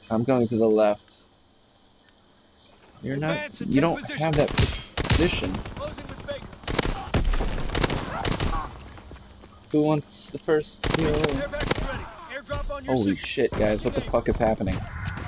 I'm going to the left. You're not. You don't have that position. Who wants the first kill? Holy shit, guys! What the fuck is happening?